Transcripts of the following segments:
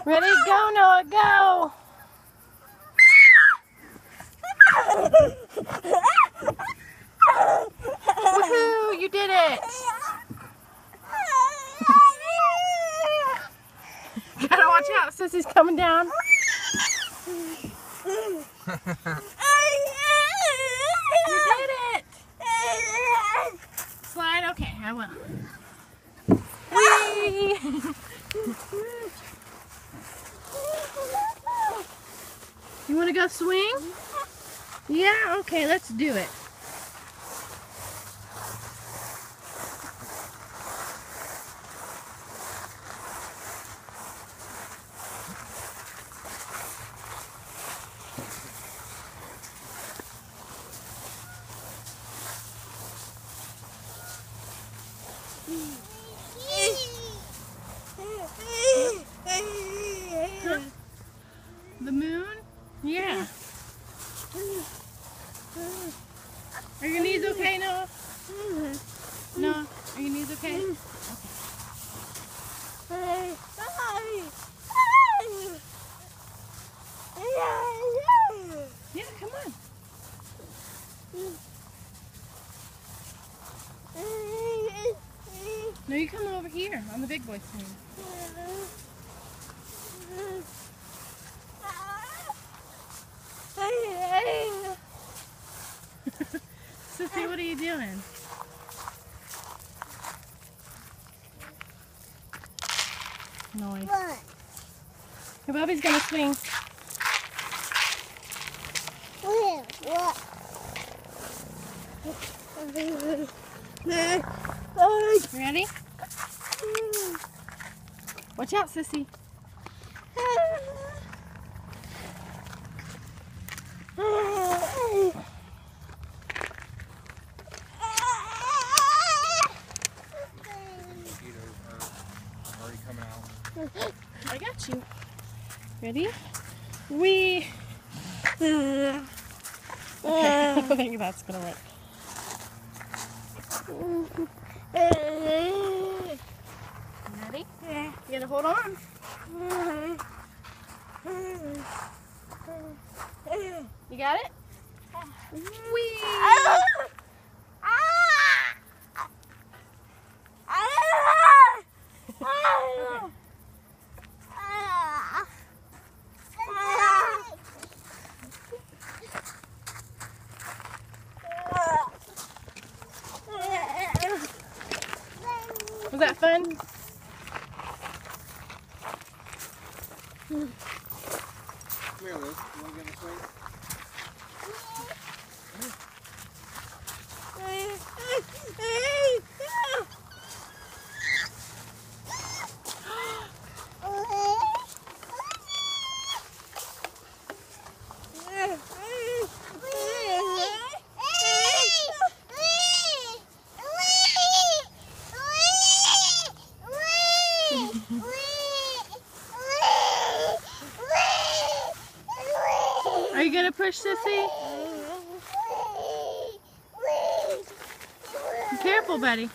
Ready, go, Noah, go! Woohoo! You did it! You gotta watch out, Sissy's coming down. You did it! Slide? Okay, I will. Whee! You want to go swing? Yeah, okay, let's do it. Huh? The moon? Yeah. Are your knees okay, Noah? No? Are your knees okay? Okay. Yeah, come on. No, you come over here on the big boy swing. Sissy, what are you doing? Noise. Hey, Bobby's gonna swing. Ready? Watch out, Sissy. I got you. Ready? Okay, I don't think that's gonna work. Ready? You gotta hold on. You got it? Whee! Was that fun? Come here, Liz. You want to get in the swing? Are you gonna push, Sissy? Be careful, buddy.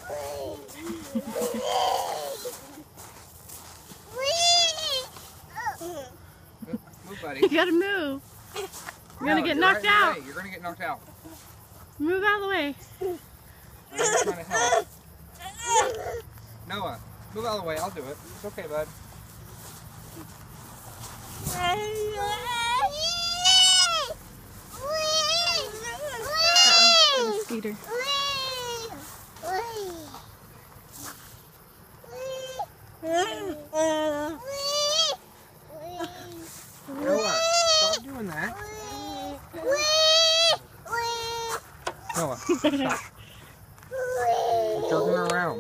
Move, buddy. You gotta move. You're gonna get knocked out. You're gonna get knocked out. Move out of the way. I'm trying to help. Noah, move out of the way. I'll do it. It's okay, bud. Skeeter. Noah, stop doing that. Noah, stop. You're jerking her around.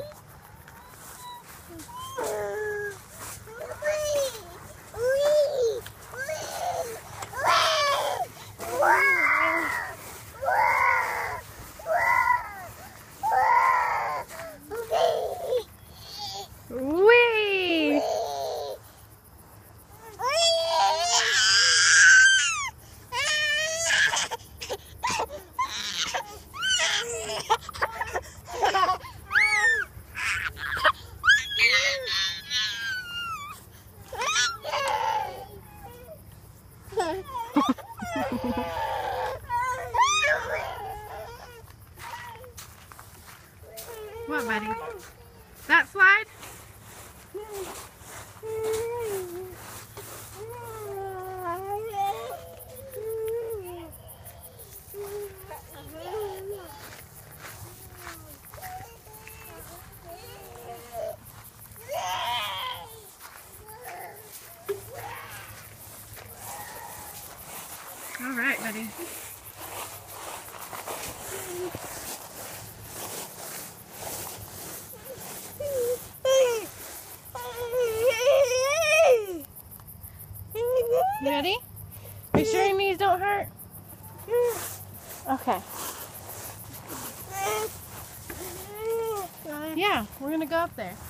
Whee! buddy. You ready? Are you sure your knees don't hurt? Okay. Yeah, we're gonna go up there.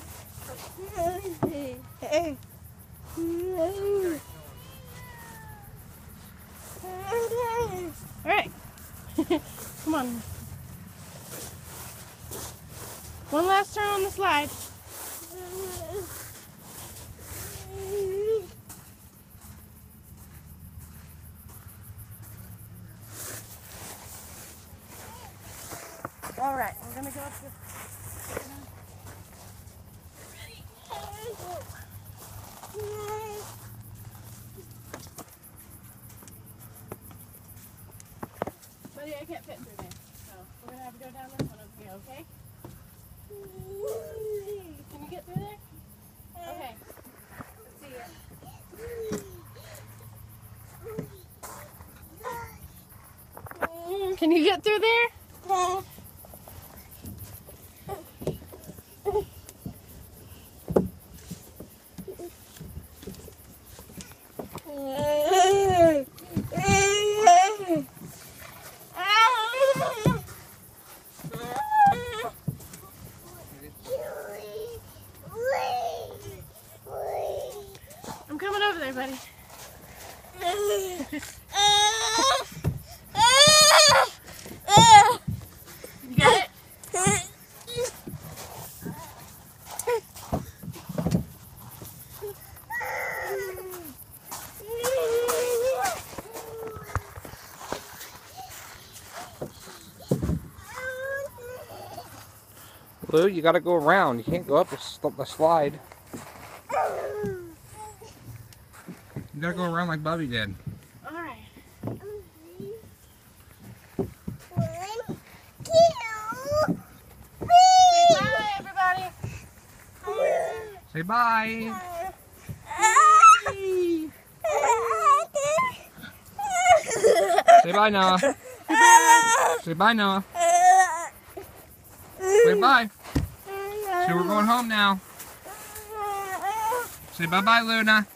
Alright. Come on. One last turn on the slide. Alright, we're gonna go up this. Buddy, I can't fit through there. So we're gonna have to go down this one over here, okay? Can you get through there? Okay. Let's see it. Can you get through there? I'm coming over there, buddy. You got it? Lou, you gotta go around. You can't go up the slide. You gotta go around like Bubby did. Alright. Bye, everybody. Say bye. Say bye, Noah. Say bye, Noah. Say bye. So we're going home now. Say bye-bye, Luna.